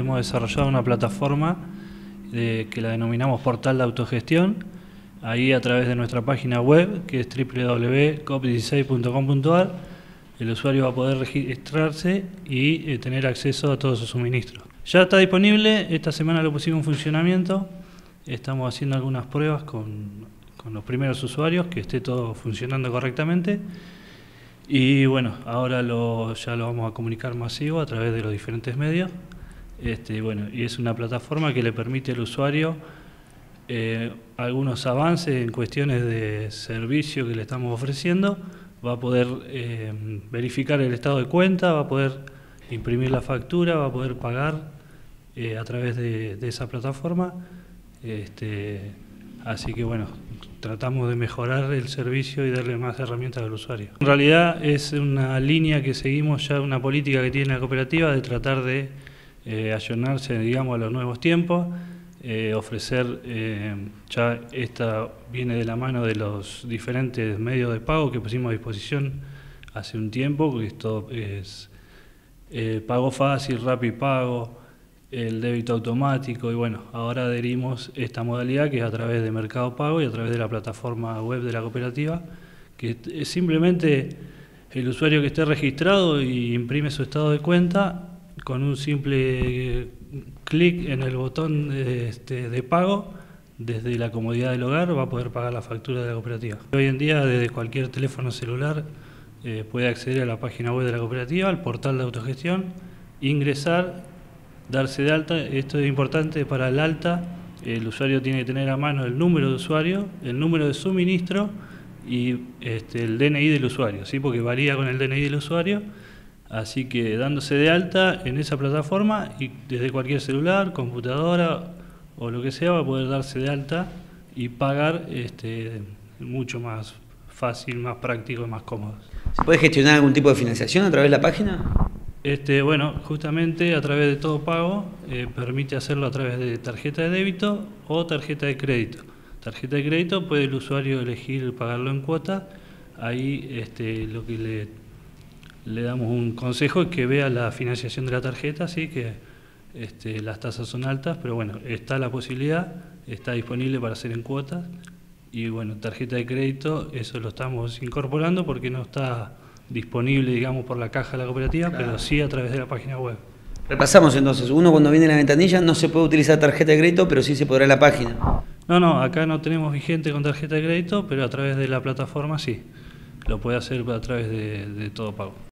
hemos desarrollado una plataforma que la denominamos Portal de Autogestión. Ahí, a través de nuestra página web, que es www.cop16.com.ar, el usuario va a poder registrarse y tener acceso a todos sus suministros. Ya está disponible, esta semana lo pusimos en funcionamiento. Estamos haciendo algunas pruebas con los primeros usuarios, que esté todo funcionando correctamente. Y bueno, ahora ya lo vamos a comunicar masivo a través de los diferentes medios. Y es una plataforma que le permite al usuario algunos avances en cuestiones de servicio que le estamos ofreciendo. Va a poder verificar el estado de cuenta, va a poder imprimir la factura, va a poder pagar a través de esa plataforma. Así que bueno, tratamos de mejorar el servicio y darle más herramientas al usuario. En realidad es una línea que seguimos ya, una política que tiene la cooperativa de tratar de ayornarse, digamos, a los nuevos tiempos, ofrecer, ya esta viene de la mano de los diferentes medios de pago que pusimos a disposición hace un tiempo, que esto es pago fácil, Rapipago, el débito automático, y bueno, ahora adherimos esta modalidad que es a través de Mercado Pago y a través de la plataforma web de la cooperativa, que es simplemente el usuario que esté registrado y imprime su estado de cuenta con un simple clic en el botón de pago. Desde la comodidad del hogar va a poder pagar la factura de la cooperativa. Hoy en día, desde cualquier teléfono celular puede acceder a la página web de la cooperativa, al portal de autogestión, ingresar, darse de alta. Esto es importante para el alta. El usuario tiene que tener a mano el número de usuario, el número de suministro y el DNI del usuario, ¿sí? Porque varía con el DNI del usuario. Así que dándose de alta en esa plataforma y desde cualquier celular, computadora o lo que sea, va a poder darse de alta y pagar mucho más fácil, más práctico y más cómodo. ¿Se puede gestionar algún tipo de financiación a través de la página? Bueno, justamente a través de Todo Pago permite hacerlo a través de tarjeta de débito o tarjeta de crédito. Tarjeta de crédito puede el usuario elegir pagarlo en cuota. Ahí lo que le damos un consejo es que vea la financiación de la tarjeta, sí que las tasas son altas, pero bueno, está la posibilidad, está disponible para hacer en cuotas. Y bueno, tarjeta de crédito, eso lo estamos incorporando porque no está disponible, digamos, por la caja de la cooperativa, claro, pero sí a través de la página web. Repasamos entonces, uno cuando viene a la ventanilla no se puede utilizar tarjeta de crédito, pero sí se podrá en la página. No, acá no tenemos vigente con tarjeta de crédito, pero a través de la plataforma sí, lo puede hacer a través de Todo Pago.